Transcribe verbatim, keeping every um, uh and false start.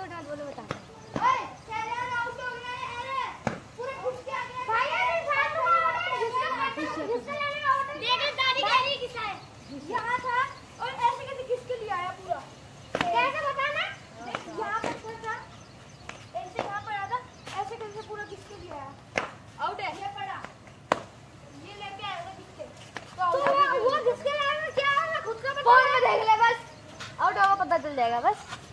उठा बोलो बता। यहाँ था और ऐसे कैसे किसके लिए आया पूरा कैसे बताना। यहाँ पर था ऐसे यहाँ पर आया था ऐसे कैसे पूरा किसके लिए आया। आउट है ये पड़ा ये लेके आया था किसके तो वो किसके लिए आया क्या है खुद का बता देख ले बस आउट होगा पता चल जाएगा बस।